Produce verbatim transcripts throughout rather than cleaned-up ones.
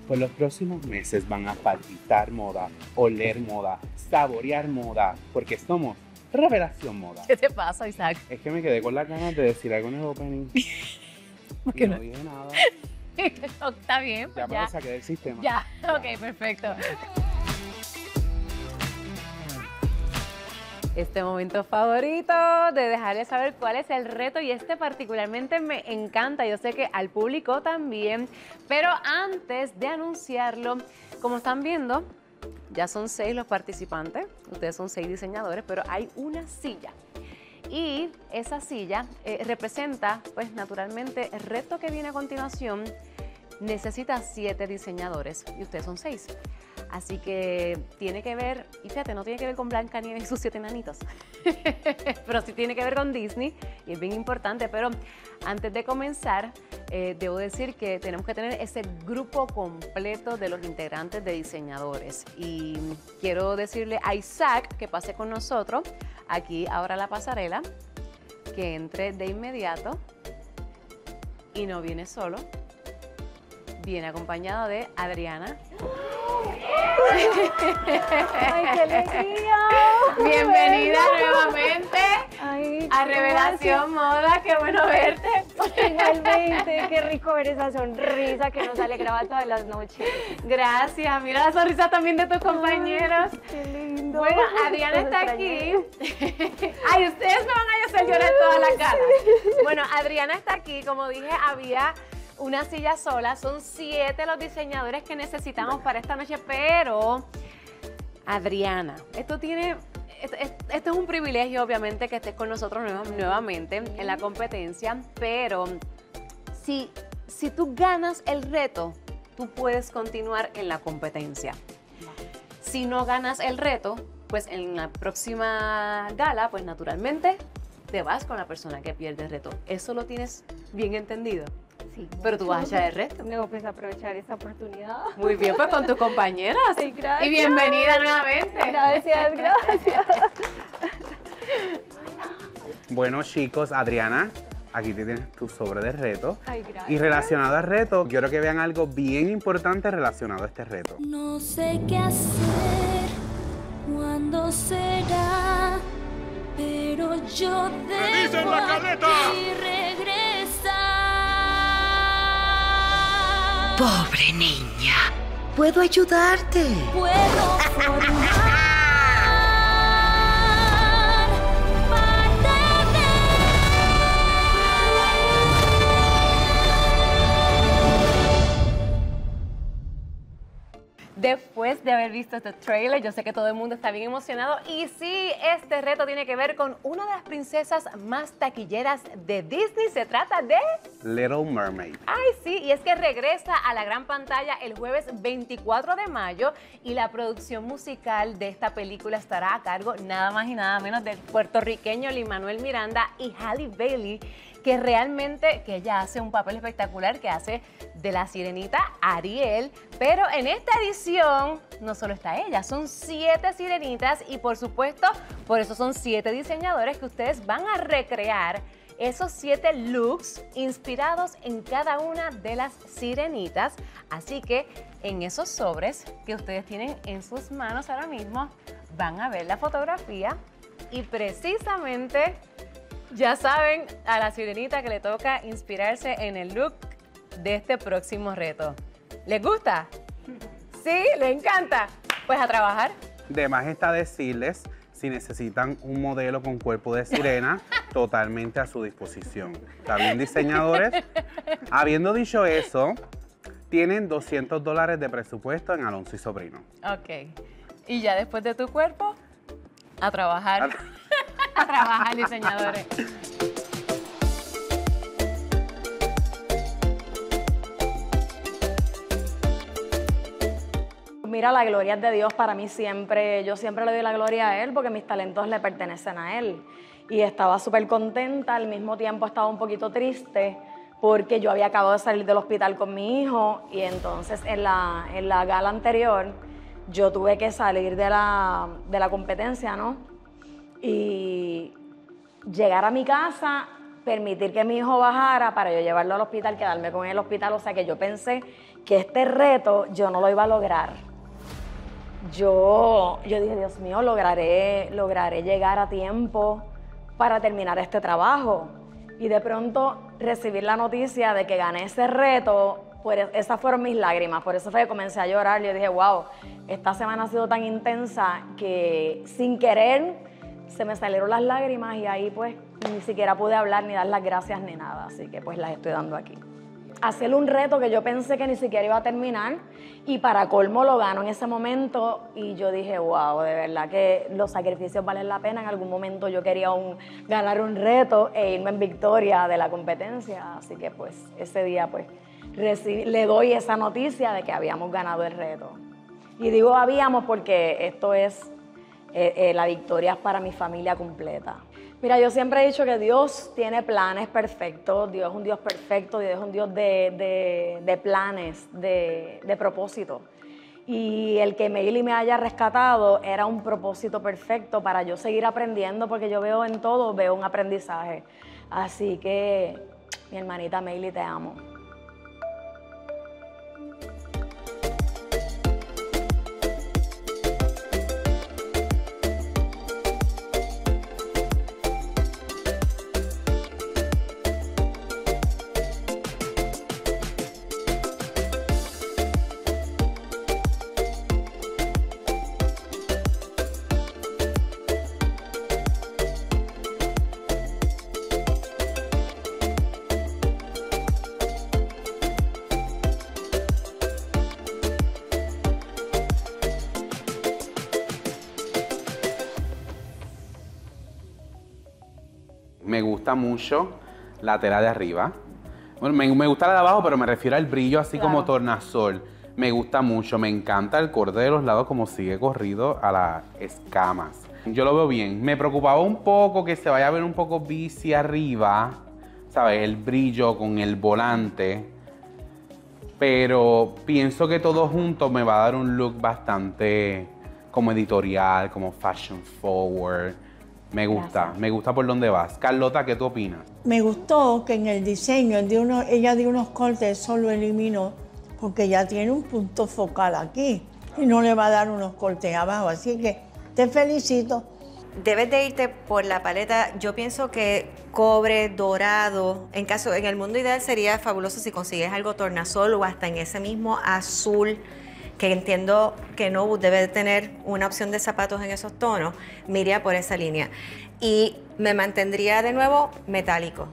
Por los próximos meses van a palpitar moda, oler moda, saborear moda, porque somos Revelación Moda. ¿Qué te pasa, Isaac? Es que me quedé con las ganas de decir algo en el opening. ¿Por qué Y no no? dije nada. Está bien, Ya pues me ya. lo saqué del sistema. Ya, ok, perfecto. Este momento favorito de dejarles saber cuál es el reto, y este particularmente me encanta, yo sé que al público también, pero antes de anunciarlo, como están viendo, ya son seis los participantes, ustedes son seis diseñadores, pero hay una silla. Y esa silla eh, representa, pues naturalmente, el reto que viene a continuación necesita siete diseñadores y ustedes son seis. Así que tiene que ver, y fíjate, no tiene que ver con Blancanieves y sus siete enanitos, pero sí tiene que ver con Disney y es bien importante. Pero antes de comenzar, eh, debo decir que tenemos que tener ese grupo completo de los integrantes de diseñadores. Y quiero decirle a Isaac que pase con nosotros aquí ahora a la pasarela, que entre de inmediato, y no viene solo, viene acompañado de Adriana. ¡Ay, qué alegría! Bienvenida nuevamente Ay, a Revelación Moda, qué bueno verte. Igualmente, qué rico ver esa sonrisa que nos alegraba todas las noches. Gracias, mira la sonrisa también de tus compañeros. Ay, qué lindo. Bueno, Adriana Los está extrañé. aquí. Ay, ustedes me van a hacer llorar todas las ganas. Bueno, Adriana está aquí, como dije, había una silla sola, son siete los diseñadores que necesitamos para esta noche, pero Adriana, esto tiene, esto, esto es un privilegio obviamente que estés con nosotros nueva, nuevamente en la competencia, pero si, si tú ganas el reto, tú puedes continuar en la competencia. Si no ganas el reto, pues en la próxima gala, pues naturalmente te vas con la persona que pierde el reto. ¿Eso lo tienes bien entendido? Sí, Pero tú vas a echar el reto. No, pues aprovechar esta oportunidad. Muy bien, pues con tus compañeras. Sí, gracias. Y bienvenida nuevamente. Gracias, gracias. Bueno, chicos, Adriana, aquí tienes tu sobre de reto. Ay, gracias. Y relacionado al reto, quiero que vean algo bien importante relacionado a este reto. No sé qué hacer, cuándo será, pero yo debo aquí regresar. Pobre niña, ¿puedo ayudarte? Puedo formar parte Después de haber visto este trailer, yo sé que todo el mundo está bien emocionado. Y sí, este reto tiene que ver con una de las princesas más taquilleras de Disney. Se trata de Little Mermaid. Ay, sí, y es que regresa a la gran pantalla el jueves veinticuatro de mayo y la producción musical de esta película estará a cargo nada más y nada menos del puertorriqueño Lin-Manuel Miranda y Halle Bailey, que realmente, que ella hace un papel espectacular, que hace de la sirenita Ariel, pero en esta edición no solo está ella, son siete sirenitas y por supuesto, por eso son siete diseñadores que ustedes van a recrear esos siete looks inspirados en cada una de las sirenitas. Así que en esos sobres que ustedes tienen en sus manos ahora mismo, van a ver la fotografía y precisamente ya saben a la sirenita que le toca inspirarse en el look de este próximo reto. ¿Les gusta? ¿Sí? ¿Les encanta? Pues a trabajar. De más está decirles, si necesitan un modelo con cuerpo de sirena, totalmente a su disposición. ¿Está bien, diseñadores? Habiendo dicho eso, tienen doscientos dólares de presupuesto en Alonso y Sobrino. Ok. Y ya después de tu cuerpo, a trabajar. A- A trabajar, diseñadores. Mira, la gloria es de Dios para mí siempre. Yo siempre le doy la gloria a Él porque mis talentos le pertenecen a Él. Y estaba súper contenta, al mismo tiempo estaba un poquito triste porque yo había acabado de salir del hospital con mi hijo y entonces en la, en la gala anterior yo tuve que salir de la, de la competencia, ¿no? Y llegar a mi casa permitir que mi hijo bajara para yo llevarlo al hospital, quedarme con él en el hospital. O sea que yo pensé que este reto yo no lo iba a lograr. Yo, yo dije, Dios mío, lograré, lograré llegar a tiempo para terminar este trabajo. Y de pronto recibir la noticia de que gané ese reto, pues esas fueron mis lágrimas. Por eso fue que comencé a llorar. Yo dije, wow, esta semana ha sido tan intensa que sin querer se me salieron las lágrimas y ahí pues ni siquiera pude hablar ni dar las gracias ni nada. Así que pues las estoy dando aquí. Hacer un reto que yo pensé que ni siquiera iba a terminar y para colmo lo gano en ese momento y yo dije, wow, de verdad que los sacrificios valen la pena. En algún momento yo quería un, ganar un reto e irme en victoria de la competencia, así que pues ese día pues recibí, le doy esa noticia de que habíamos ganado el reto. Y digo habíamos porque esto es, eh, eh, la victoria es para mi familia completa. Mira, yo siempre he dicho que Dios tiene planes perfectos, Dios es un Dios perfecto, Dios es un Dios de, de, de planes, de, de propósito. Y el que Meili me haya rescatado era un propósito perfecto para yo seguir aprendiendo, porque yo veo en todo, veo un aprendizaje. Así que, mi hermanita Meili, te amo. Me gusta mucho la tela de arriba. Bueno, me, me gusta la de abajo, pero me refiero al brillo así Claro. como tornasol. Me gusta mucho, me encanta el corte de los lados como sigue corrido a las escamas. Yo lo veo bien. Me preocupaba un poco que se vaya a ver un poco bici arriba, ¿sabes? El brillo con el volante. Pero pienso que todo junto me va a dar un look bastante como editorial, como fashion forward. Me gusta, Gracias. me gusta por dónde vas. Carlota, ¿qué tú opinas? Me gustó que en el diseño de uno, ella dio unos cortes, eso lo eliminó, porque ya tiene un punto focal aquí y no le va a dar unos cortes abajo. Así que te felicito. Debes de irte por la paleta. Yo pienso que cobre, dorado. En caso, en el mundo ideal sería fabuloso si consigues algo tornasol o hasta en ese mismo azul, que entiendo que Nobu debe de tener una opción de zapatos en esos tonos. Me iría por esa línea. Y me mantendría de nuevo metálico.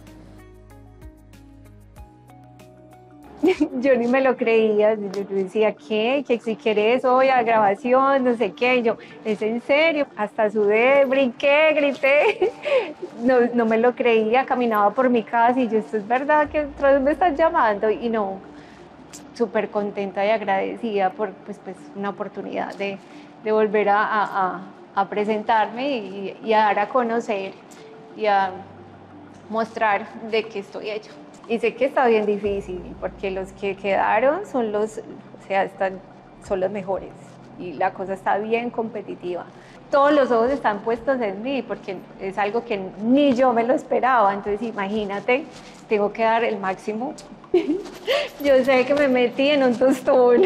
Yo ni me lo creía, yo decía, ¿qué? Que si quieres hoy a grabación, no sé qué, y yo, ¿es en serio? Hasta sudé, brinqué, grité, no, no me lo creía, caminaba por mi casa y yo, ¿esto es verdad que otra vez me estás llamando? Y no, súper contenta y agradecida por pues, pues, una oportunidad de, de volver a, a, a presentarme y, y a dar a conocer y a mostrar de qué estoy hecha. Y sé que está bien difícil, porque los que quedaron son los, o sea, están, son los mejores. Y la cosa está bien competitiva. Todos los ojos están puestos en mí, porque es algo que ni yo me lo esperaba. Entonces, imagínate, tengo que dar el máximo. Yo sé que me metí en un tostón.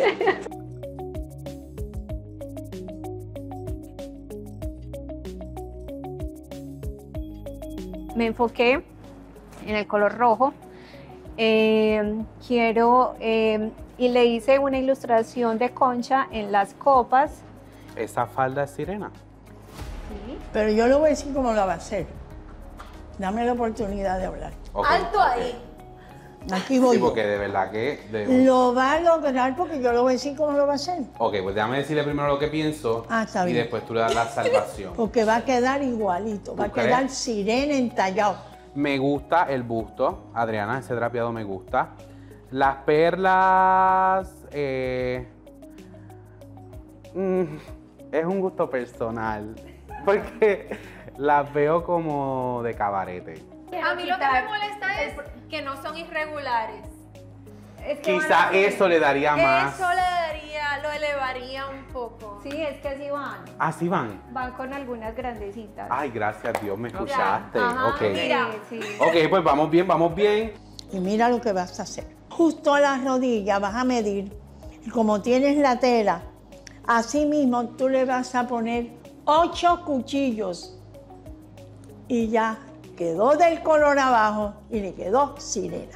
Me enfoqué en el color rojo. Eh, quiero, eh, y le hice una ilustración de concha en las copas. ¿Esa falda es sirena? Sí. Pero yo le voy a decir cómo lo va a hacer. Dame la oportunidad de hablar. Ok, ¡Alto ok. ahí! Aquí voy Sí, yo. porque de verdad que... de- Lo va a lograr porque yo le voy a decir cómo lo va a hacer. Ok, pues déjame decirle primero lo que pienso Ah, está y bien. después tú le das la salvación. Porque va a quedar igualito. Va a ¿Tú crees? quedar sirena entallado. Me gusta el busto, Adriana, ese drapeado me gusta. Las perlas... eh, mm, es un gusto personal, porque las veo como de cabarete. A mí lo que me molesta es que no son irregulares. Es que Quizá van a- eso le daría más... Eso le daría, lo elevaría un poco. poco. Sí, es que así van. ¿Así van? Van con algunas grandecitas. Ay, gracias a Dios, me escuchaste. Ajá, Ok. mira. Sí, sí. Ok, pues vamos bien, vamos bien. Y mira lo que vas a hacer. Justo a las rodillas vas a medir. Y como tienes la tela, así mismo tú le vas a poner ocho cuchillos. Y ya quedó del color abajo y le quedó sirena.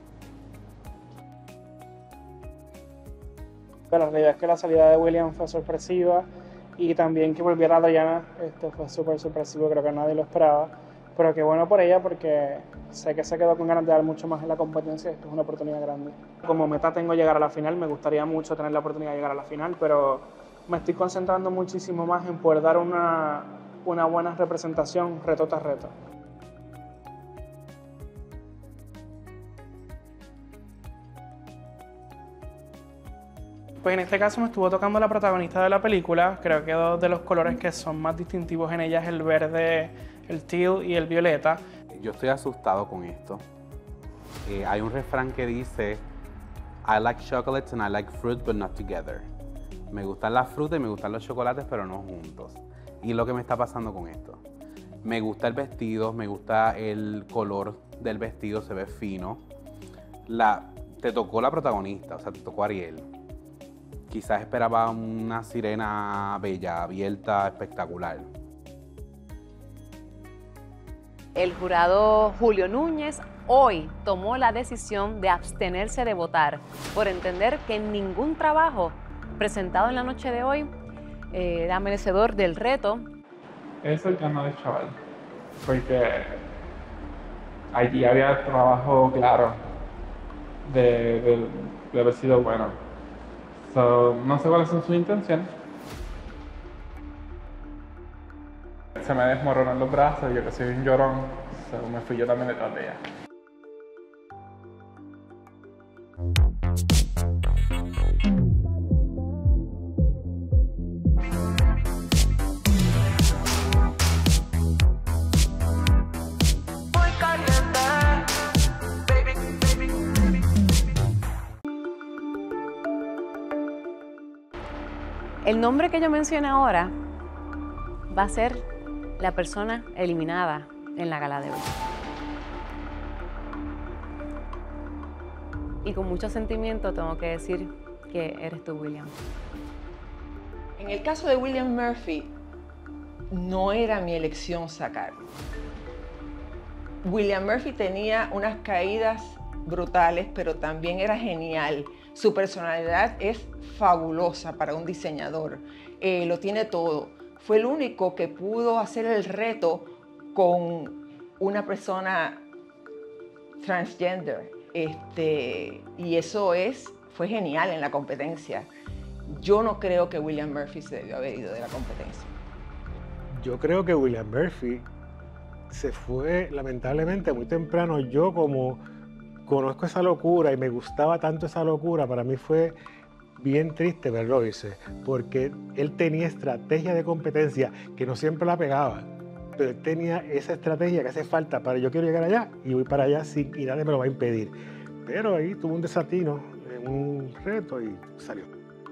Pero la realidad es que la salida de William fue sorpresiva y también que volviera a Diana este, fue súper sorpresivo, creo que nadie lo esperaba. Pero qué bueno por ella porque sé que se quedó con ganas de dar mucho más en la competencia y esto es una oportunidad grande. Como meta tengo llegar a la final, me gustaría mucho tener la oportunidad de llegar a la final, pero me estoy concentrando muchísimo más en poder dar una, una buena representación reto tras reto. Pues en este caso me estuvo tocando la protagonista de la película. Creo que dos de los colores que son más distintivos en ella es el verde, el teal y el violeta. Yo estoy asustado con esto. Eh, hay un refrán que dice, I like chocolates and I like fruit, but not together. Me gustan las frutas y me gustan los chocolates, pero no juntos. Y lo que me está pasando con esto. Me gusta el vestido, me gusta el color del vestido, se ve fino. La, te tocó la protagonista, o sea, te tocó Ariel. Quizás esperaba una sirena bella, abierta, espectacular. El jurado Julio Núñez hoy tomó la decisión de abstenerse de votar por entender que ningún trabajo presentado en la noche de hoy eh, era merecedor del reto. Es el canal de Chaval, porque allí había trabajo claro de, de, de haber sido bueno. So, no sé cuáles son sus intenciones. Se me desmoronan los brazos, yo que soy un llorón, so me fui yo también detrás de ella. El nombre que yo mencioné ahora va a ser la persona eliminada en la gala de hoy. Y con mucho sentimiento tengo que decir que eres tú, William. En el caso de William Murphy, no era mi elección sacarlo. William Murphy tenía unas caídas brutales, pero también era genial. Su personalidad es fabulosa para un diseñador, eh, lo tiene todo. Fue el único que pudo hacer el reto con una persona transgender, este, y eso es, fue genial en la competencia. Yo no creo que William Murphy se debió haber ido de la competencia. Yo creo que William Murphy se fue lamentablemente muy temprano. Yo como conozco esa locura y me gustaba tanto esa locura, para mí fue bien triste verlo irse, porque él tenía estrategia de competencia que no siempre la pegaba, pero él tenía esa estrategia que hace falta para yo quiero llegar allá y voy para allá sin, y nadie me lo va a impedir. Pero ahí tuvo un desatino, un reto y salió.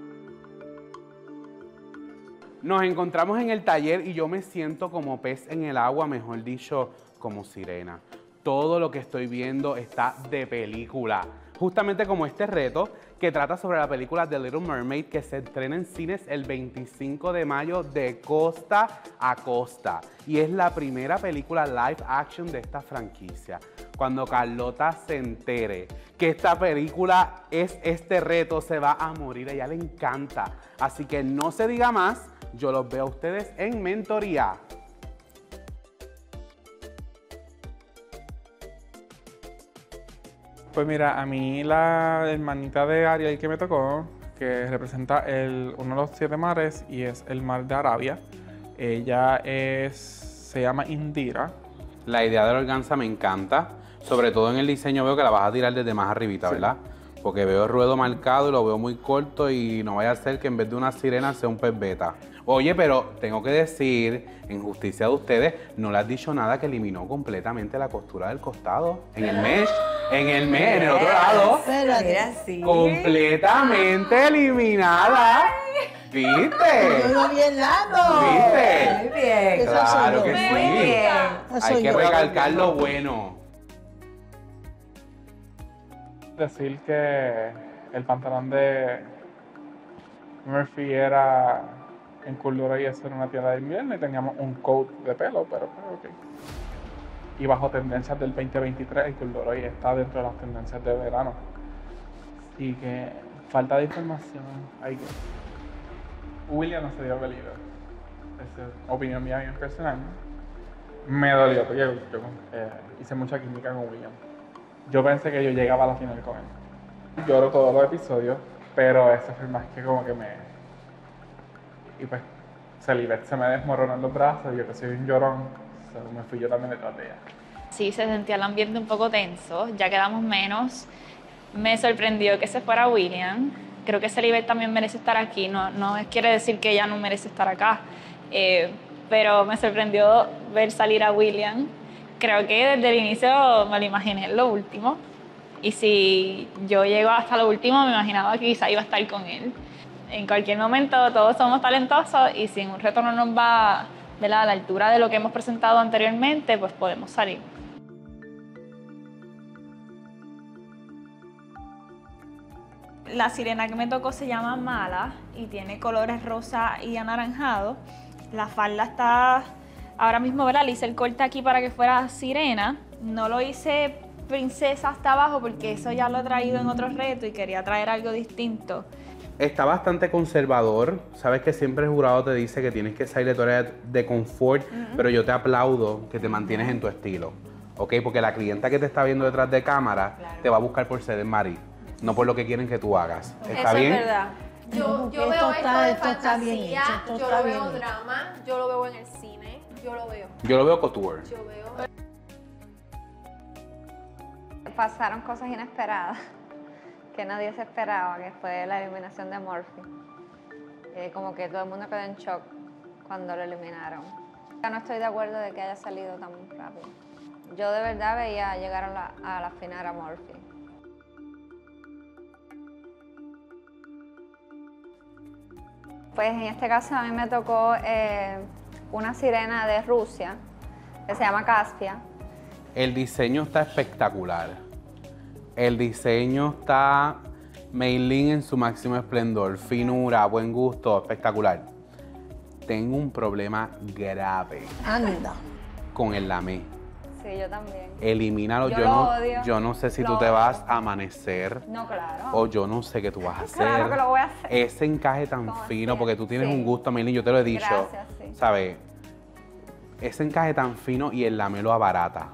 Nos encontramos en el taller y yo me siento como pez en el agua, mejor dicho, como sirena. Todo lo que estoy viendo está de película. Justamente como este reto que trata sobre la película The Little Mermaid, que se estrena en cines el veinticinco de mayo de costa a costa. Y es la primera película live action de esta franquicia. Cuando Carlota se entere que esta película es este reto, se va a morir. A ella le encanta. Así que no se diga más, yo los veo a ustedes en mentoría. Pues mira, a mí la hermanita de Ariel que me tocó, que representa el, uno de los siete mares y es el mar de Arabia, ella es, se llama Indira. La idea de la organza me encanta, sobre todo en el diseño veo que la vas a tirar desde más arribita, sí, ¿verdad? Porque veo el ruedo marcado y lo veo muy corto y no vaya a ser que en vez de una sirena sea un pez beta. Oye, pero tengo que decir, en justicia de ustedes, no le has dicho nada que eliminó completamente la costura del costado. En el mesh, en el mesh, en el otro lado. Mira, sí. Completamente eliminada. ¿Viste? Yo lo vi en lado. ¿Viste? Muy bien. Eso soy Claro yo. que Muy sí. bien. Eso Hay soy que yo. recalcar lo bueno. Decir que el pantalón de Murphy era en Cool y eso era una tienda de invierno y teníamos un coat de pelo, pero pues, ok. Y bajo tendencias del veinte veintitrés, el Cool está dentro de las tendencias de verano. Así que falta de información. Hay que... William no se dio peligro. Esa es opinión mía bien personal. Me dolió porque yo, yo eh, hice mucha química con William. Yo pensé que yo llegaba a la final con él. Lloro todos los episodios, pero ese fue más que como que me... Y pues, Celibet se me desmoronó en los brazos, yo que soy un llorón, so, me fui yo también detrás de ella. Sí, se sentía el ambiente un poco tenso, ya quedamos menos. Me sorprendió que se fuera William. Creo que Celibet también merece estar aquí, no, no quiere decir que ella no merece estar acá, eh, pero me sorprendió ver salir a William. Creo que desde el inicio me lo imaginé en lo último. Y si yo llego hasta lo último, me imaginaba que quizá iba a estar con él. En cualquier momento todos somos talentosos y si en un reto no nos va, ¿verdad?, a la altura de lo que hemos presentado anteriormente, pues podemos salir. La sirena que me tocó se llama Mala y tiene colores rosa y anaranjado. La falda está... Ahora mismo, ¿verdad?, le hice el corte aquí para que fuera sirena. No lo hice princesa hasta abajo porque eso ya lo he traído en otros retos y quería traer algo distinto. Está bastante conservador. Sabes que siempre el jurado te dice que tienes que salir de tu área de confort, uh-huh. pero yo te aplaudo que te mantienes en tu estilo, ¿ok? Porque la clienta que te está viendo detrás de cámara claro. te va a buscar por ser el Mari, no por lo que quieren que tú hagas. ¿Está Eso bien? es verdad. Yo, yo veo esto, está, de esto está bien fantasía, hecho, esto yo está lo bien veo hecho. drama, yo lo veo en el cine, yo lo veo. Yo lo veo couture. Yo veo... Pasaron cosas inesperadas que nadie se esperaba, que fue la eliminación de Murphy. Eh, como que todo el mundo quedó en shock cuando lo eliminaron. Ya no estoy de acuerdo de que haya salido tan rápido. Yo de verdad veía llegar a la, a la final a Murphy. Pues en este caso a mí me tocó eh, una sirena de Rusia que se llama Caspia. El diseño está espectacular. El diseño está Meilin en su máximo esplendor, finura, buen gusto, espectacular. Tengo un problema grave. Anda. Con el lamé. Sí, yo también. Elimínalo. Yo, Yo, lo no, odio. yo no sé si Lo tú te odio. vas a amanecer. No, claro. O yo no sé qué tú vas a hacer. Claro que lo voy a hacer. Ese encaje tan ¿Cómo fino, así? porque tú tienes Sí. un gusto, Meilin, yo te lo he dicho. Gracias, sí. ¿Sabes? Ese encaje tan fino y el lamé lo abarata.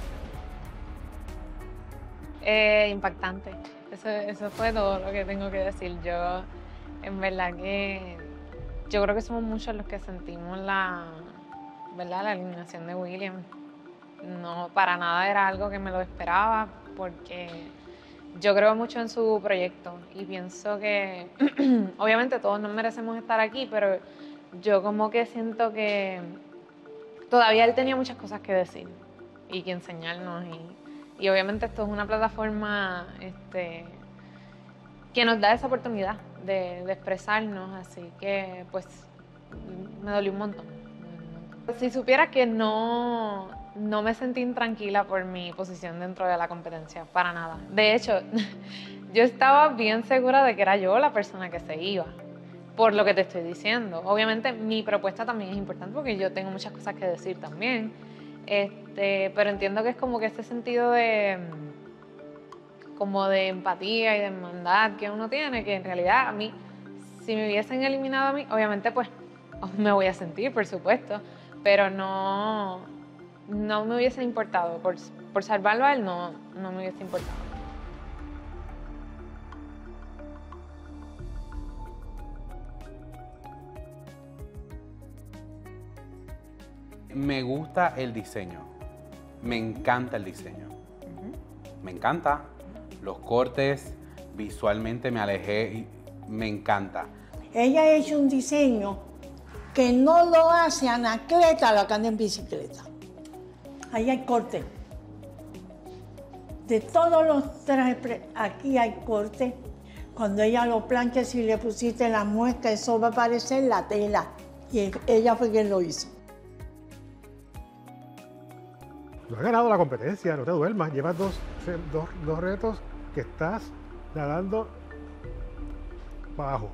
Eh, impactante. Eso, eso fue todo lo que tengo que decir. Yo, en verdad que, yo creo que somos muchos los que sentimos la, ¿verdad?, la eliminación de William. No, para nada era algo que me lo esperaba, porque yo creo mucho en su proyecto y pienso que, obviamente todos nos merecemos estar aquí, pero yo como que siento que todavía él tenía muchas cosas que decir y que enseñarnos. Y, y obviamente esto es una plataforma este, que nos da esa oportunidad de, de expresarnos, así que pues me dolió un montón. Si supieras que no, no me sentí intranquila por mi posición dentro de la competencia, para nada. De hecho, yo estaba bien segura de que era yo la persona que se iba, por lo que te estoy diciendo. Obviamente mi propuesta también es importante porque yo tengo muchas cosas que decir también, este, pero entiendo que es como que ese sentido de, como de empatía y de hermandad que uno tiene, que en realidad a mí, si me hubiesen eliminado a mí, obviamente pues me voy a sentir, por supuesto, pero no, no me hubiese importado. Por, por salvarlo a él, no, no me hubiese importado. Me gusta el diseño. Me encanta el diseño. Uh-huh. Me encanta. Los cortes, visualmente me alejé y me encanta. Ella ha hecho un diseño que no lo hace Anacleta, la que anda en bicicleta. Ahí hay corte. De todos los trajes, aquí hay corte. Cuando ella lo plancha, si le pusiste la muesca, eso va a parecer la tela. Y ella fue quien lo hizo. No has ganado la competencia, no te duermas. Llevas dos, dos, dos retos que estás nadando bajo.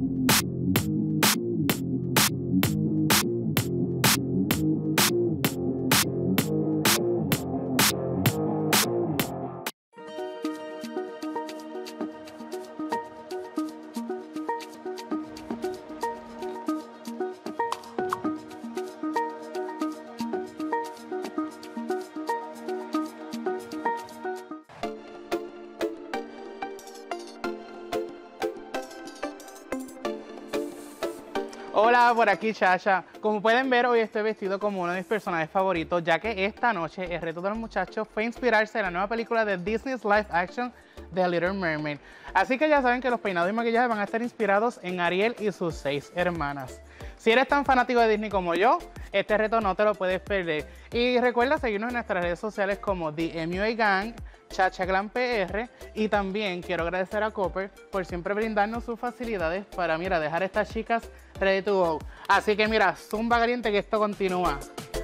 Hola, por aquí Chacha. Como pueden ver, hoy estoy vestido como uno de mis personajes favoritos, ya que esta noche el reto de los muchachos fue inspirarse en la nueva película de Disney's live action The Little Mermaid. Así que ya saben que los peinados y maquillajes van a estar inspirados en Ariel y sus seis hermanas. Si eres tan fanático de Disney como yo, este reto no te lo puedes perder. Y recuerda seguirnos en nuestras redes sociales como The M U A Gang, Chacha Glam P R, y también quiero agradecer a Copper por siempre brindarnos sus facilidades para, mira, dejar a estas chicas ready to go. Así que mira, zumba caliente que esto continúa.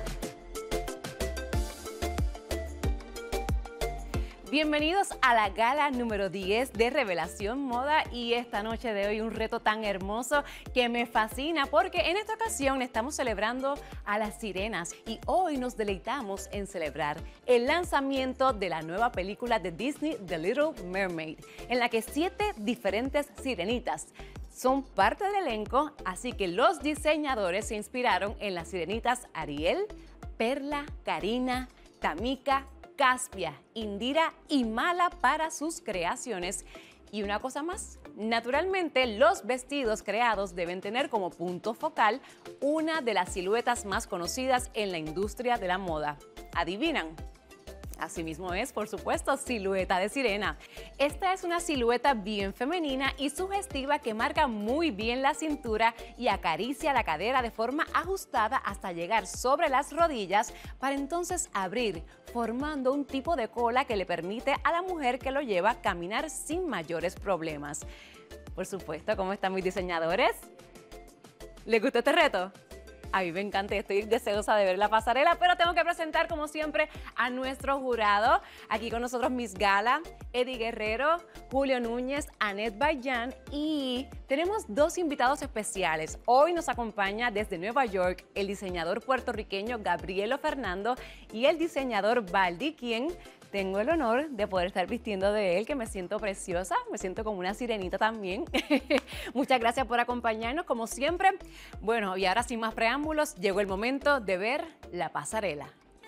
Bienvenidos a la gala número diez de Revelación Moda y esta noche de hoy un reto tan hermoso que me fascina porque en esta ocasión estamos celebrando a las sirenas y hoy nos deleitamos en celebrar el lanzamiento de la nueva película de Disney The Little Mermaid, en la que siete diferentes sirenitas son parte del elenco, así que los diseñadores se inspiraron en las sirenitas Ariel, Perla, Karina, Tamika, Caspia, Indira y Mala para sus creaciones. Y una cosa más, naturalmente los vestidos creados deben tener como punto focal una de las siluetas más conocidas en la industria de la moda. ¿Adivinan? Asimismo es, por supuesto, silueta de sirena. Esta es una silueta bien femenina y sugestiva que marca muy bien la cintura y acaricia la cadera de forma ajustada hasta llegar sobre las rodillas para entonces abrir, formando un tipo de cola que le permite a la mujer que lo lleva caminar sin mayores problemas. Por supuesto, ¿cómo están mis diseñadores? ¿Les gustó este reto? A mí me encanta y estoy deseosa de ver la pasarela, pero tengo que presentar como siempre a nuestro jurado. Aquí con nosotros Miss Gala, Eddie Guerrero, Julio Núñez, Annette Bayan y tenemos dos invitados especiales. Hoy nos acompaña desde Nueva York el diseñador puertorriqueño Gabrielo Fernando y el diseñador Baldi, quien tengo el honor de poder estar vistiendo de él, que me siento preciosa, me siento como una sirenita también. Muchas gracias por acompañarnos, como siempre. Bueno, y ahora sin más preámbulos, llegó el momento de ver la pasarela.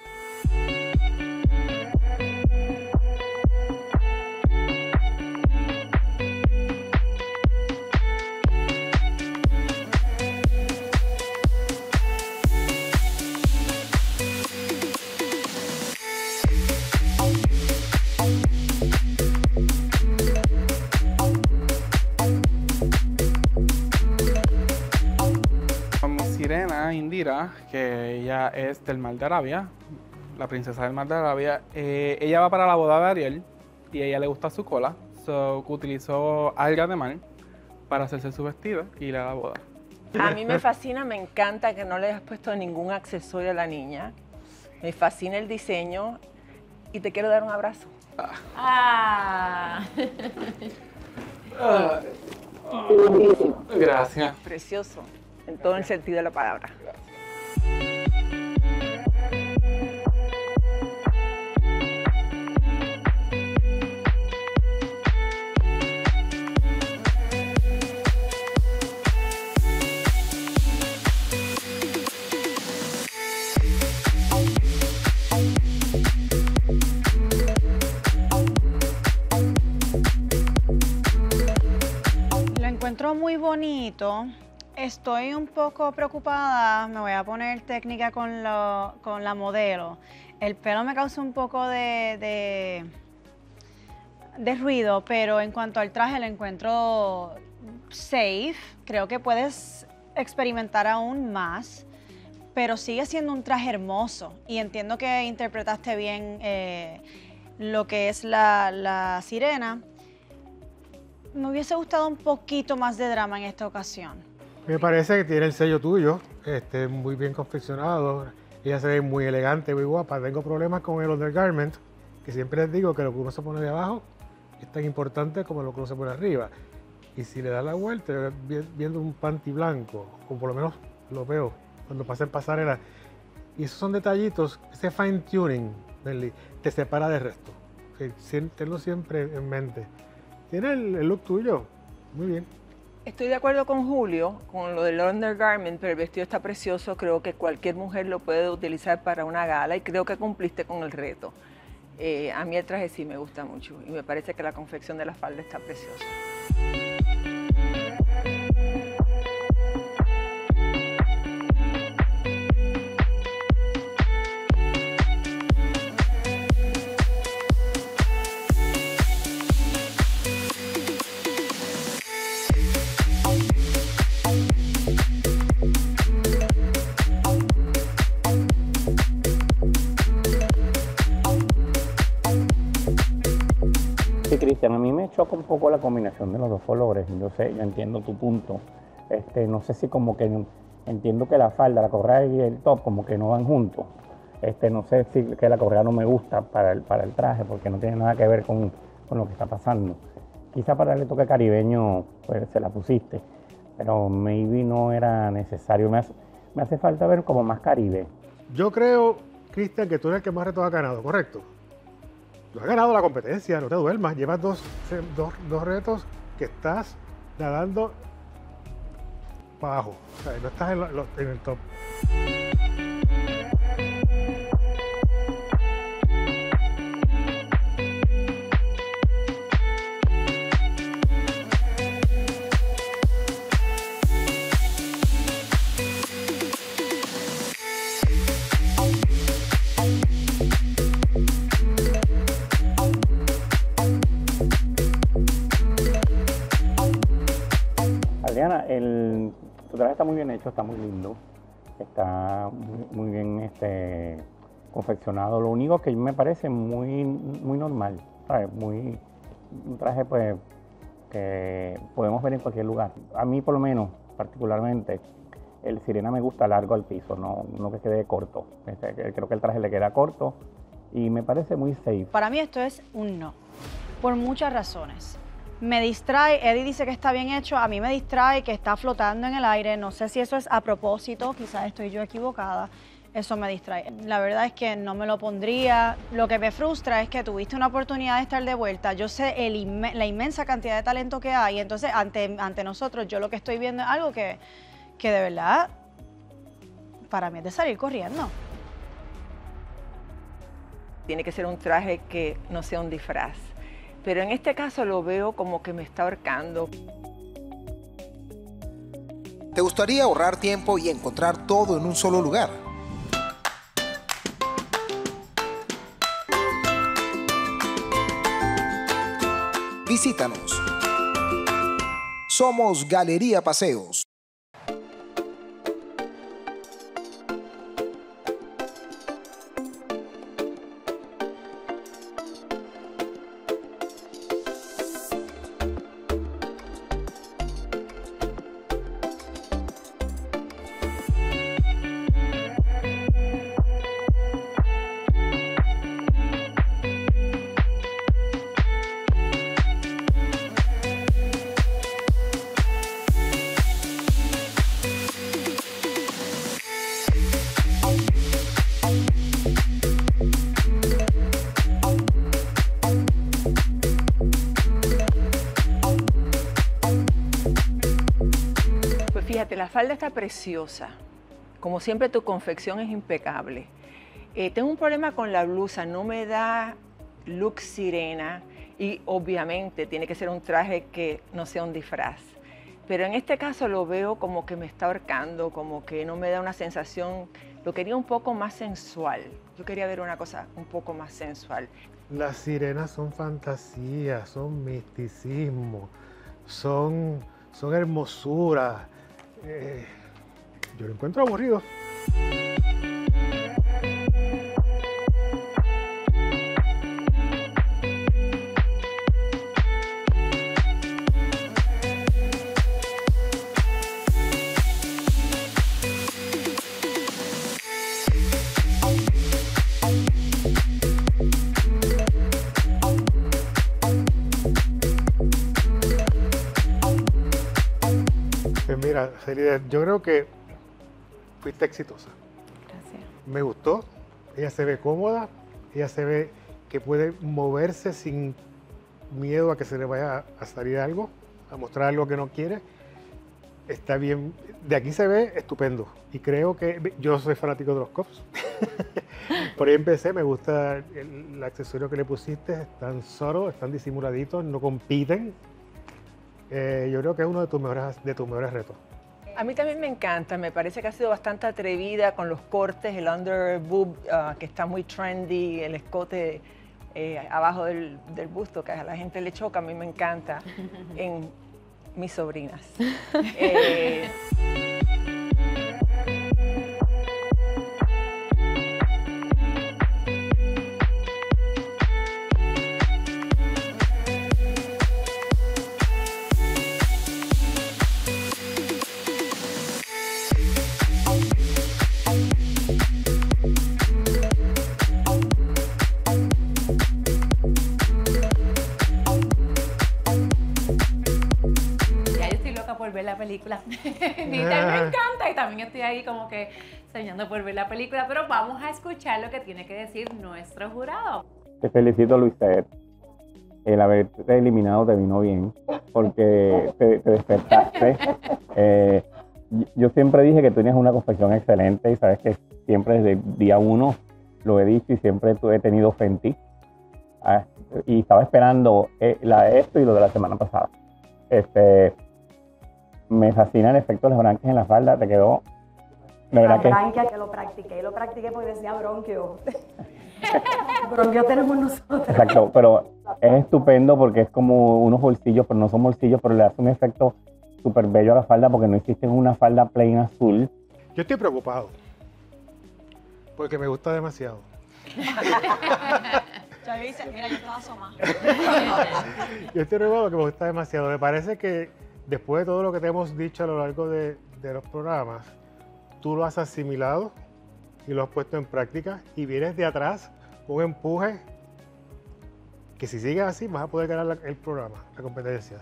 Indira, que ella es del Mar de Arabia, la princesa del Mar de Arabia. Eh, ella va para la boda de Ariel y a ella le gusta su cola, so utilizó algas de mar para hacerse su vestido y ir a la boda. A mí me fascina, me encanta que no le hayas puesto ningún accesorio a la niña. Me fascina el diseño y te quiero dar un abrazo. Ah. Ah. Gracias. Precioso, en todo el sentido de la palabra. Lo encuentro muy bonito. Estoy un poco preocupada, me voy a poner técnica con, lo, con la modelo. El pelo me causa un poco de, de, de ruido, pero en cuanto al traje lo encuentro safe. Creo que puedes experimentar aún más, pero sigue siendo un traje hermoso. Y entiendo que interpretaste bien eh, lo que es la, la sirena. me hubiese gustado un poquito más de drama en esta ocasión. Me parece que tiene el sello tuyo, este, muy bien confeccionado. Ella se ve muy elegante, muy guapa. Tengo problemas con el undergarment, que siempre les digo que lo que uno se pone de abajo es tan importante como lo que uno se pone arriba. Y si le da la vuelta, viendo un panty blanco, o por lo menos lo veo cuando pasa en pasarela, y esos son detallitos, ese fine tuning, Nelly, te separa del resto. Tenlo siempre en mente. Tiene el, el look tuyo, muy bien. Estoy de acuerdo con Julio, con lo del undergarment, pero el vestido está precioso. Creo que cualquier mujer lo puede utilizar para una gala y creo que cumpliste con el reto. Eh, a mí el traje sí me gusta mucho y me parece que la confección de la falda está preciosa. Sí, Cristian, a mí me choca un poco la combinación de los dos colores. Yo sé, yo entiendo tu punto. Este, no sé si como que entiendo que la falda, la correa y el top como que no van juntos. Este, no sé si que la correa no me gusta para el, para el traje porque no tiene nada que ver con, con lo que está pasando. Quizá para darle toque caribeño pues se la pusiste, pero maybe no era necesario. Me hace, me hace falta ver como más Caribe. Yo creo, Cristian, que tú eres el que más retos has ganado, ¿correcto? Tú has ganado la competencia, no te duermas. Llevas dos, dos, dos retos que estás nadando para abajo. O sea, no estás en, lo, en el top. Adriana, el, tu traje está muy bien hecho, está muy lindo, está muy, muy bien este, confeccionado. Lo único que me parece muy, muy normal, ¿sabes? Muy, un traje pues, que podemos ver en cualquier lugar. A mí por lo menos, particularmente, el sirena me gusta largo al piso, no, no que quede corto. Este, creo que el traje le queda corto y me parece muy safe. Para mí esto es un no, por muchas razones. Me distrae, Eddie dice que está bien hecho, a mí me distrae que está flotando en el aire, no sé si eso es a propósito, quizás estoy yo equivocada, eso me distrae. La verdad es que no me lo pondría, lo que me frustra es que tuviste una oportunidad de estar de vuelta, yo sé el inme la inmensa cantidad de talento que hay, entonces ante, ante nosotros yo lo que estoy viendo es algo que, que de verdad para mí es de salir corriendo. Tiene que ser un traje que no sea un disfraz. Pero en este caso lo veo como que me está ahorcando. ¿Te gustaría ahorrar tiempo y encontrar todo en un solo lugar? Visítanos. Somos Galería Paseos. Fíjate, la falda está preciosa. Como siempre, tu confección es impecable. Eh, tengo un problema con la blusa, no me da look sirena y obviamente tiene que ser un traje que no sea un disfraz. Pero en este caso lo veo como que me está ahorcando, como que no me da una sensación, lo quería un poco más sensual. Yo quería ver una cosa un poco más sensual. Las sirenas son fantasía, son misticismo, son, son hermosura. Eh, yo lo encuentro aburrido. Pues mira, Celida, yo creo que fuiste exitosa. Gracias. Me gustó, ella se ve cómoda, ella se ve que puede moverse sin miedo a que se le vaya a salir algo, a mostrar algo que no quiere. Está bien, de aquí se ve estupendo y creo que yo soy fanático de los Cubs. Por ahí empecé, me gusta el, el accesorio que le pusiste, están solos, están disimuladitos, no compiten. Eh, yo creo que es uno de tus mejores, de tus mejores retos. A mí también me encanta, me parece que ha sido bastante atrevida con los cortes, el under boob uh, que está muy trendy, el escote eh, abajo del, del busto que a la gente le choca, a mí me encanta en mis sobrinas. Eh, ver la película. Nicole me encanta y también estoy ahí como que soñando por ver la película, pero vamos a escuchar lo que tiene que decir nuestro jurado. Te felicito, Luisette. El haberte eliminado te vino bien, porque te, te despertaste. Eh, yo siempre dije que tú tenías una confección excelente y sabes que siempre desde el día uno lo he dicho y siempre he tenido fe en ti. Ah, y estaba esperando eh, la, esto y lo de la semana pasada. Este... Me fascina el efecto de los branquias en la falda, te quedó... De verdad la que... branquia que lo practiqué, lo practiqué porque decía bronquio. Bronquio tenemos nosotros. Exacto, pero es estupendo porque es como unos bolsillos, pero no son bolsillos, pero le hace un efecto súper bello a la falda porque no existe una falda plain azul. Yo estoy preocupado, porque me gusta demasiado. Ya dice, mira, yo estaba asomada. Yo estoy preocupado porque me gusta demasiado. Me parece que después de todo lo que te hemos dicho a lo largo de, de los programas, tú lo has asimilado y lo has puesto en práctica y vienes de atrás con un empuje que si sigues así vas a poder ganar la, el programa, la competencia.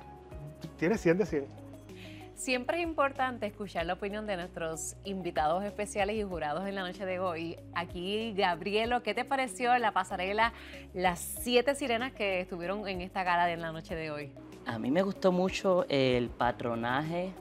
Tienes cien de cien. Siempre es importante escuchar la opinión de nuestros invitados especiales y jurados en la noche de hoy. Aquí, Gabrielo, ¿qué te pareció la pasarela, las siete sirenas que estuvieron en esta gala de la noche de hoy? A mí me gustó mucho el patronaje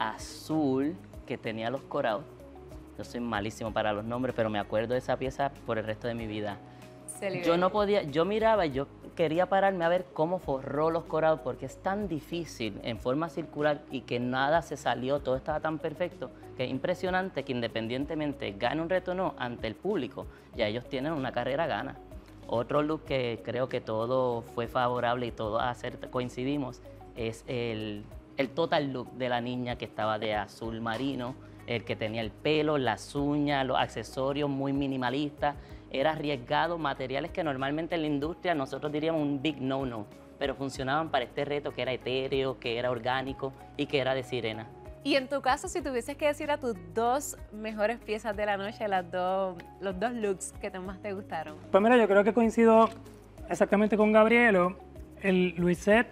azul que tenía los corados. Yo soy malísimo para los nombres, pero me acuerdo de esa pieza por el resto de mi vida. Yo no podía, yo miraba y yo quería pararme a ver cómo forró los corados, porque es tan difícil en forma circular y que nada se salió, todo estaba tan perfecto, que es impresionante que independientemente gane un reto o no ante el público, ya ellos tienen una carrera gana. Otro look que creo que todo fue favorable y todos coincidimos es el, el total look de la niña que estaba de azul marino, el que tenía el pelo, las uñas, los accesorios muy minimalistas. Era arriesgado, materiales que normalmente en la industria nosotros diríamos un big no-no, pero funcionaban para este reto que era etéreo, que era orgánico y que era de sirena. Y en tu caso, si tuvieses que decir a tus dos mejores piezas de la noche, las dos, los dos looks que te más te gustaron. Pues mira, yo creo que coincido exactamente con Gabrielo, el Luisette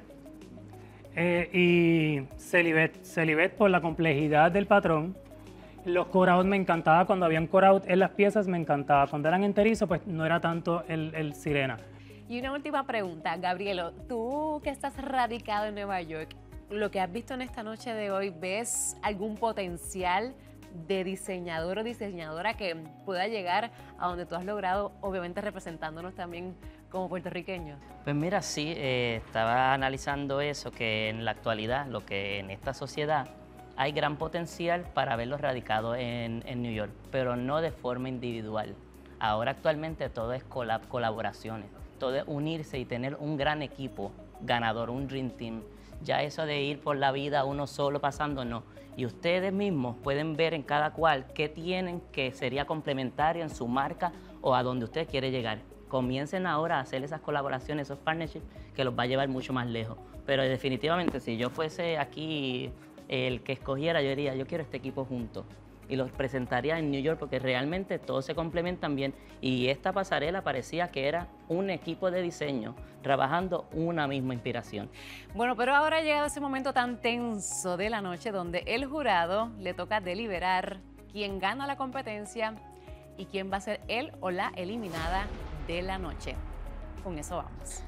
eh, y Celibet. Celibet por la complejidad del patrón. Los core-out me encantaba, cuando habían core-out en las piezas me encantaba. Cuando eran enterizos, pues no era tanto el, el sirena. Y una última pregunta, Gabrielo, tú que estás radicado en Nueva York, lo que has visto en esta noche de hoy, ¿ves algún potencial de diseñador o diseñadora que pueda llegar a donde tú has logrado, obviamente representándonos también como puertorriqueños? Pues mira, sí, eh, estaba analizando eso, que en la actualidad, lo que en esta sociedad, hay gran potencial para verlos radicados en, en New York, pero no de forma individual. Ahora actualmente todo es colab colaboraciones, todo es unirse y tener un gran equipo ganador, un Dream Team. Ya eso de ir por la vida uno solo pasando, no. Y ustedes mismos pueden ver en cada cual qué tienen que sería complementario en su marca o a donde usted quiere llegar. Comiencen ahora a hacer esas colaboraciones, esos partnerships, que los va a llevar mucho más lejos. Pero definitivamente, si yo fuese aquí el que escogiera, yo diría, yo quiero este equipo juntos. y los presentaría en New York porque realmente todos se complementan bien y esta pasarela parecía que era un equipo de diseño trabajando una misma inspiración. Bueno, pero ahora ha llegado ese momento tan tenso de la noche donde el jurado le toca deliberar quién gana la competencia y quién va a ser él o la eliminada de la noche. Con eso vamos.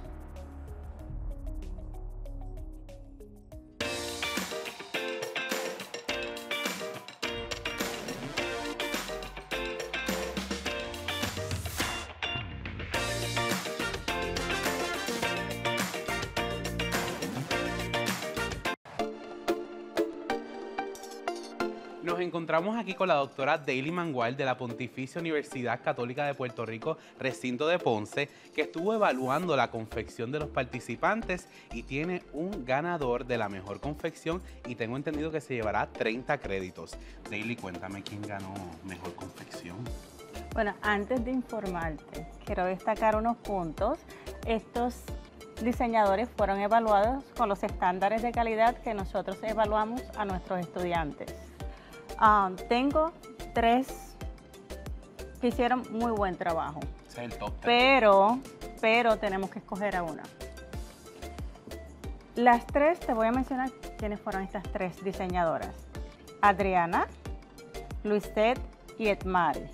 Nos encontramos aquí con la doctora Daily Mangual de la Pontificia Universidad Católica de Puerto Rico, recinto de Ponce, que estuvo evaluando la confección de los participantes y tiene un ganador de la mejor confección y tengo entendido que se llevará treinta créditos. Daily, cuéntame quién ganó mejor confección. Bueno, antes de informarte, quiero destacar unos puntos. Estos diseñadores fueron evaluados con los estándares de calidad que nosotros evaluamos a nuestros estudiantes. Um, tengo tres que hicieron muy buen trabajo, Ese es el top tres. pero, pero tenemos que escoger a una. Las tres, te voy a mencionar quiénes fueron estas tres diseñadoras. Adriana, Luisette y Edmari.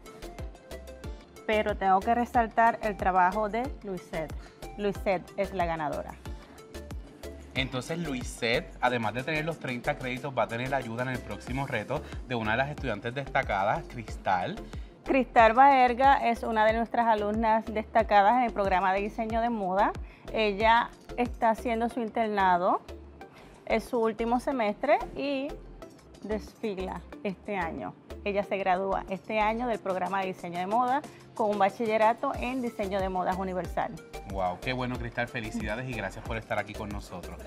Pero tengo que resaltar el trabajo de Luisette. Luisette es la ganadora. Entonces Luisette, además de tener los treinta créditos, va a tener ayuda en el próximo reto de una de las estudiantes destacadas, Cristal. Cristal Baerga es una de nuestras alumnas destacadas en el programa de diseño de moda. Ella está haciendo su internado, es su último semestre y desfila este año. Ella se gradúa este año del programa de diseño de moda con un bachillerato en diseño de modas universal. Wow, qué bueno, Cristal, felicidades y gracias por estar aquí con nosotros.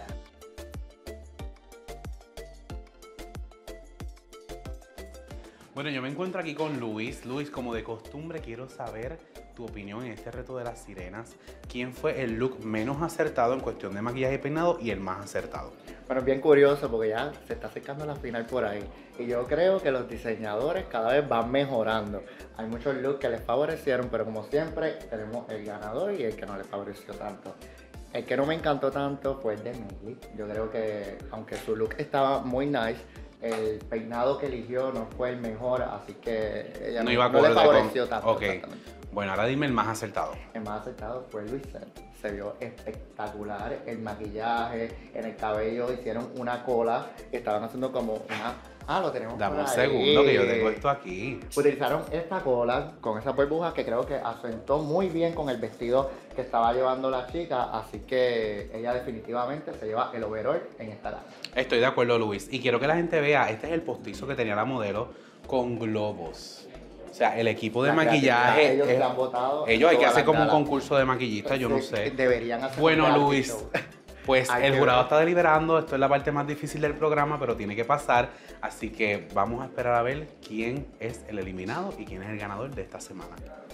Bueno, yo me encuentro aquí con Luis. Luis, como de costumbre, quiero saber tu opinión en este reto de las sirenas. ¿Quién fue el look menos acertado en cuestión de maquillaje y peinado y el más acertado? Bueno, es bien curioso porque ya se está acercando la final por ahí. Y yo creo que los diseñadores cada vez van mejorando. Hay muchos looks que les favorecieron, pero como siempre tenemos el ganador y el que no les favoreció tanto. El que no me encantó tanto fue el de Miley. Yo creo que aunque su look estaba muy nice, el peinado que eligió no fue el mejor, así que ella No no, iba a no le acorde favoreció con- tanto. Ok. Exactamente. Bueno, ahora dime el más acertado. El más acertado fue Luisette. Se vio espectacular el maquillaje, en el cabello hicieron una cola, estaban haciendo como una... Ah, lo tenemos Dame por un ahí. segundo que yo tengo esto aquí. Utilizaron esta cola con esa burbuja que creo que asentó muy bien con el vestido que estaba llevando la chica, así que ella definitivamente se lleva el overall en esta gala. Estoy de acuerdo, Luis. Y quiero que la gente vea, este es el postizo que tenía la modelo con globos. O sea, el equipo de La maquillaje... creatividad, ellos es- se han votado en ellos hay que todas hacer las como un galas. concurso de maquillistas, yo no Sí, sé. deberían hacer un Bueno, reality Luis, show. pues Hay el que jurado ver. está deliberando, esto es la parte más difícil del programa, pero tiene que pasar, así que vamos a esperar a ver quién es el eliminado y quién es el ganador de esta semana.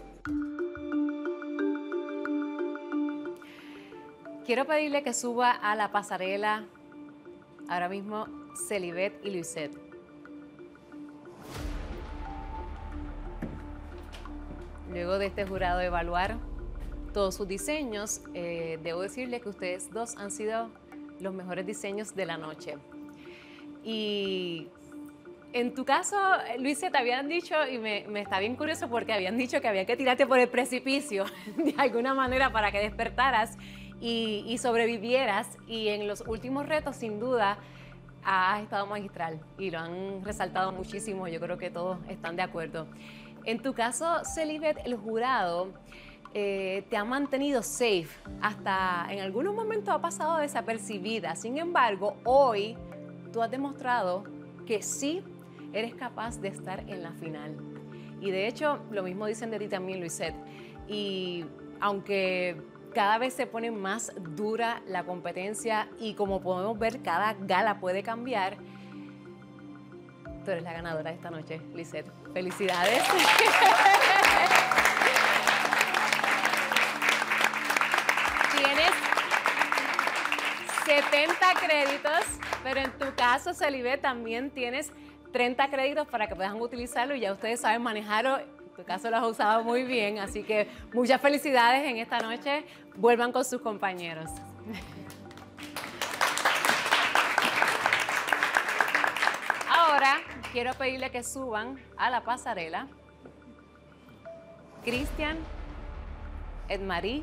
Quiero pedirle que suba a la pasarela ahora mismo Celibet y Luisette. Luego de este jurado evaluar todos sus diseños, eh, debo decirle que ustedes dos han sido los mejores diseños de la noche. Y en tu caso, Luisette, te habían dicho, y me, me está bien curioso porque habían dicho que había que tirarte por el precipicio de alguna manera para que despertaras y, y sobrevivieras. Y en los últimos retos, sin duda, has estado magistral y lo han resaltado muchísimo. Yo creo que todos están de acuerdo. En tu caso, Celibet, el jurado eh, te ha mantenido safe. Hasta en algunos momentos ha pasado desapercibida. Sin embargo, hoy tú has demostrado que sí eres capaz de estar en la final. Y de hecho, lo mismo dicen de ti también, Luisette. Y aunque cada vez se pone más dura la competencia y como podemos ver, cada gala puede cambiar, tú eres la ganadora de esta noche, Luisette. ¡Felicidades! Tienes setenta créditos, pero en tu caso, Celibet, también tienes treinta créditos para que puedan utilizarlo y ya ustedes saben manejarlo. En tu caso lo has usado muy bien, así que muchas felicidades en esta noche. Vuelvan con sus compañeros. Ahora quiero pedirle que suban a la pasarela Cristian, Edmarí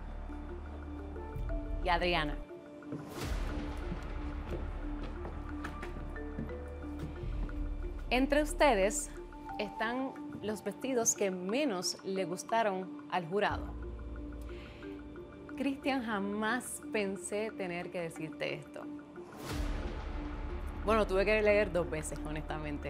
y Adriana. Entre ustedes están los vestidos que menos le gustaron al jurado. Cristian, jamás pensé tener que decirte esto. Bueno, tuve que leer dos veces, honestamente.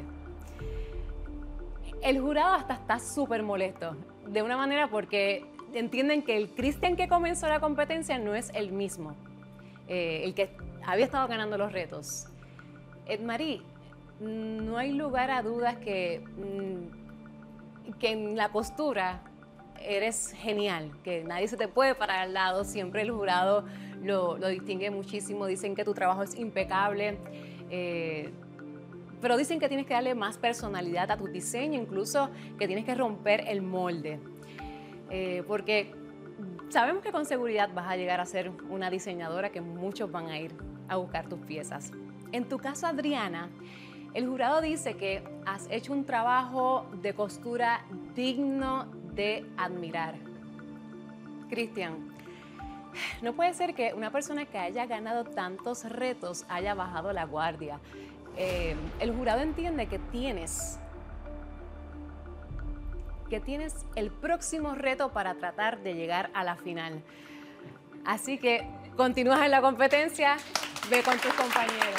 El jurado hasta está súper molesto, de una manera porque entienden que el Cristian que comenzó la competencia no es el mismo, eh, el que había estado ganando los retos. Edmarí, no hay lugar a dudas que, que en la postura eres genial, que nadie se te puede parar al lado, siempre el jurado lo, lo distingue muchísimo, dicen que tu trabajo es impecable, eh, pero dicen que tienes que darle más personalidad a tu diseño, incluso que tienes que romper el molde, eh, porque sabemos que con seguridad vas a llegar a ser una diseñadora que muchos van a ir a buscar tus piezas. En tu caso, Adriana, el jurado dice que has hecho un trabajo de costura digno de admirar. Cristian, no puede ser que una persona que haya ganado tantos retos haya bajado la guardia. Eh, el jurado entiende que tienes, que tienes el próximo reto para tratar de llegar a la final. Así que continúas en la competencia, ve con tus compañeros.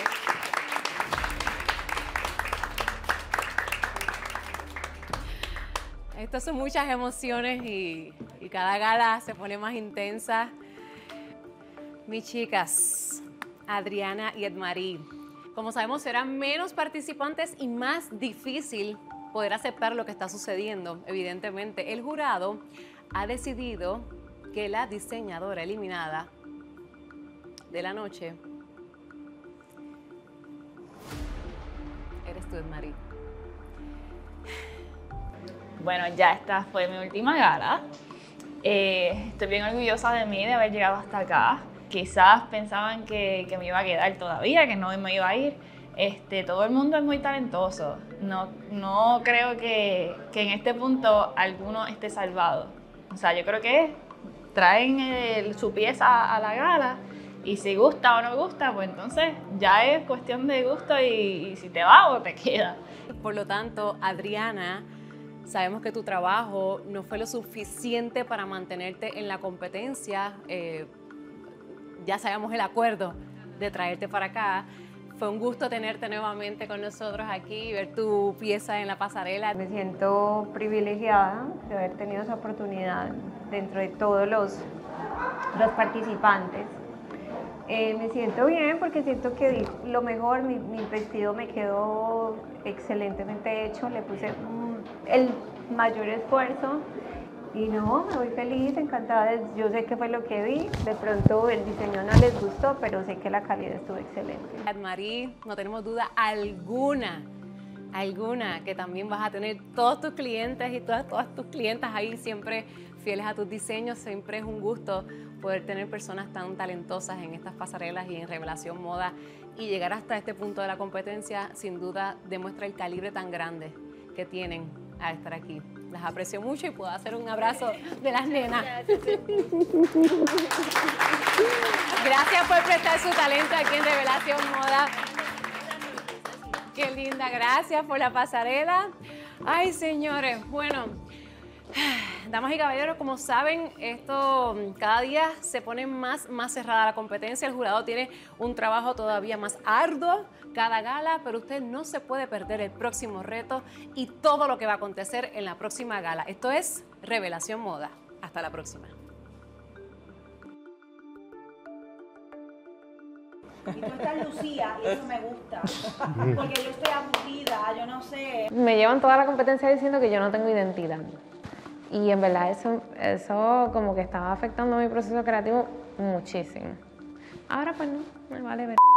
Estas son muchas emociones y, y cada gala se pone más intensa. Mis chicas, Adriana y Edmarí, como sabemos serán menos participantes y más difícil poder aceptar lo que está sucediendo. Evidentemente, el jurado ha decidido que la diseñadora eliminada de la noche eres tú, Edmarí. Bueno, ya esta fue mi última gala. Eh, estoy bien orgullosa de mí de haber llegado hasta acá. Quizás pensaban que, que me iba a quedar todavía, que no me iba a ir. Este, todo el mundo es muy talentoso. No, no creo que, que en este punto alguno esté salvado. O sea, yo creo que traen el, su pieza a la gala y si gusta o no gusta, pues entonces ya es cuestión de gusto y, y si te va o te queda. Por lo tanto, Adriana, sabemos que tu trabajo no fue lo suficiente para mantenerte en la competencia. Eh, ya sabemos el acuerdo de traerte para acá. Fue un gusto tenerte nuevamente con nosotros aquí y ver tu pieza en la pasarela. Me siento privilegiada de haber tenido esa oportunidad dentro de todos los, los participantes. Eh, me siento bien porque siento que di lo mejor, mi, mi vestido me quedó excelentemente hecho, le puse mm, el mayor esfuerzo y no, me voy feliz, encantada. Yo sé que fue lo que vi, de pronto el diseño no les gustó, pero sé que la calidad estuvo excelente. Edmarí, no tenemos duda alguna, alguna, que también vas a tener todos tus clientes y todas, todas tus clientas ahí siempre fieles a tus diseños. Siempre es un gusto poder tener personas tan talentosas en estas pasarelas y en Revelación Moda, y llegar hasta este punto de la competencia sin duda demuestra el calibre tan grande que tienen a estar aquí. Las aprecio mucho y puedo hacer un abrazo de las nenas. Gracias por prestar su talento aquí en Revelación Moda. Qué linda, gracias por la pasarela. Ay, señores, bueno, damas y caballeros, como saben, esto cada día se pone más, más cerrada la competencia. El jurado tiene un trabajo todavía más arduo cada gala, pero usted no se puede perder el próximo reto y todo lo que va a acontecer en la próxima gala. Esto es Revelación Moda. Hasta la próxima. Y tú estás Lucía y eso me gusta, porque yo estoy aburrida, yo no sé. Me llevan toda la competencia diciendo que yo no tengo identidad. Y en verdad eso, eso como que estaba afectando mi proceso creativo muchísimo. Ahora pues no, me vale ver.